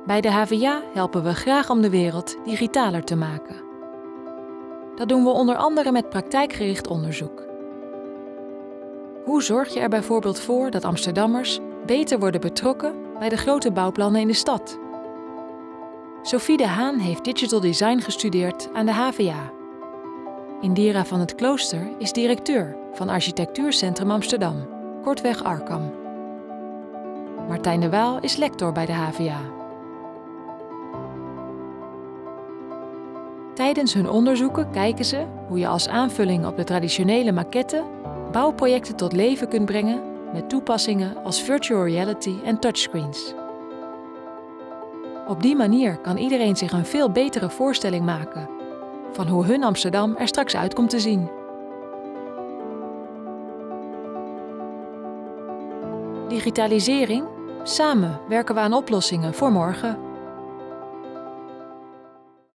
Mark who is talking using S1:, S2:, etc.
S1: Bij de HVA helpen we graag om de wereld digitaler te maken. Dat doen we onder andere met praktijkgericht onderzoek. Hoe zorg je er bijvoorbeeld voor dat Amsterdammers beter worden betrokken bij de grote bouwplannen in de stad? Sophie de Haan heeft digital design gestudeerd aan de HVA. Indira van het Klooster is directeur van Architectuurcentrum Amsterdam, kortweg ARCAM. Martijn de Waal is lector bij de HVA. Tijdens hun onderzoeken kijken ze hoe je als aanvulling op de traditionele maquette bouwprojecten tot leven kunt brengen met toepassingen als virtual reality en touchscreens. Op die manier kan iedereen zich een veel betere voorstelling maken van hoe hun Amsterdam er straks uit komt te zien. Digitalisering. Samen werken we aan oplossingen voor morgen.